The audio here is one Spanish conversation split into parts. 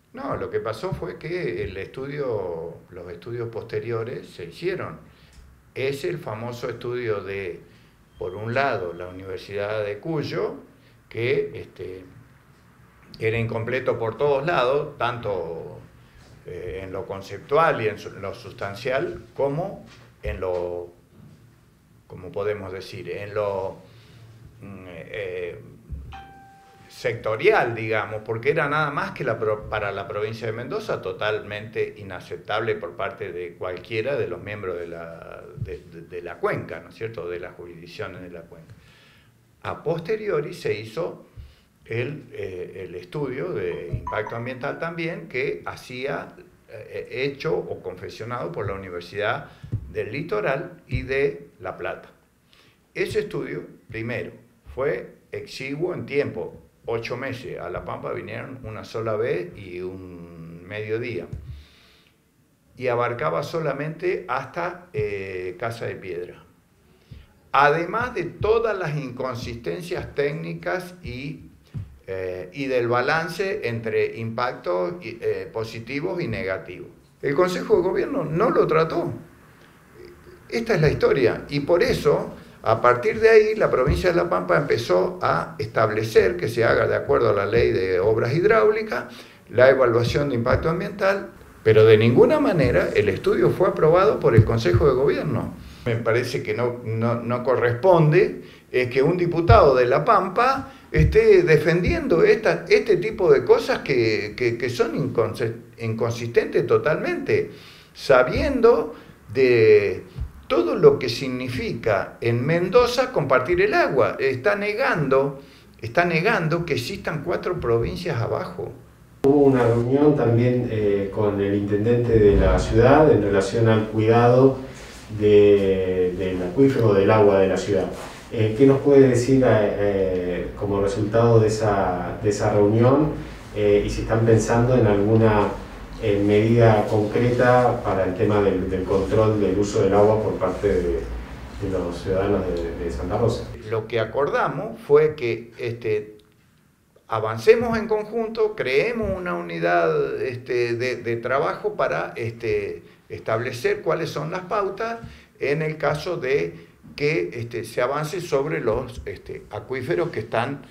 No, lo que pasó fue que los estudios posteriores se hicieron. Es el famoso estudio de, por un lado, la Universidad de Cuyo, que era incompleto por todos lados, tanto en lo conceptual y en lo sustancial, como en lo, como podemos decir, en lo sectorial, digamos, porque era nada más que para la provincia de Mendoza totalmente inaceptable por parte de cualquiera de los miembros de la cuenca, ¿no es cierto?, de las jurisdicciones de la cuenca. A posteriori se hizo el estudio de impacto ambiental también, que hacía hecho o confeccionado por la Universidad del Litoral y de La Plata. Ese estudio, primero, fue exiguo en tiempo, 8 meses. A La Pampa vinieron una sola vez y un mediodía. Y abarcaba solamente hasta Casa de Piedra. Además de todas las inconsistencias técnicas y del balance entre impactos positivos y negativos. El Consejo de Gobierno no lo trató. Esta es la historia. Y por eso, a partir de ahí, la provincia de La Pampa empezó a establecer que se haga de acuerdo a la ley de obras hidráulicas, la evaluación de impacto ambiental, pero de ninguna manera el estudio fue aprobado por el Consejo de Gobierno. Me parece que no corresponde que un diputado de La Pampa esté defendiendo este tipo de cosas que son inconsistentes totalmente, sabiendo de todo lo que significa en Mendoza compartir el agua. Está negando que existan 4 provincias abajo. Hubo una reunión también con el intendente de la ciudad en relación al cuidado del acuífero del agua de la ciudad. ¿Qué nos puede decir como resultado de esa reunión y si están pensando en alguna medida concreta para el tema del control del uso del agua por parte de los ciudadanos de Santa Rosa? Lo que acordamos fue que avancemos en conjunto, creemos una unidad de trabajo para establecer cuáles son las pautas en el caso de que se avance sobre los acuíferos que están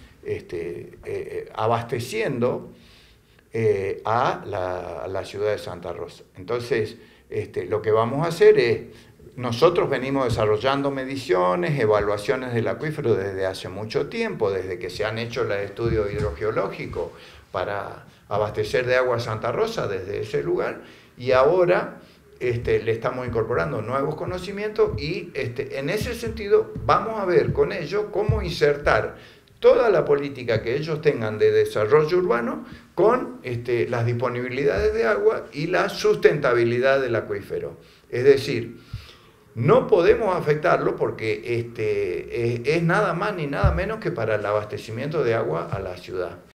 abasteciendo a la ciudad de Santa Rosa. Entonces, lo que vamos a hacer es, nosotros venimos desarrollando mediciones, evaluaciones del acuífero desde hace mucho tiempo, desde que se han hecho los estudios hidrogeológicos para abastecer de agua a Santa Rosa desde ese lugar, y ahora le estamos incorporando nuevos conocimientos y en ese sentido vamos a ver con ellos cómo insertar toda la política que ellos tengan de desarrollo urbano con las disponibilidades de agua y la sustentabilidad del acuífero. Es decir, no podemos afectarlo porque es nada más ni nada menos que para el abastecimiento de agua a la ciudad.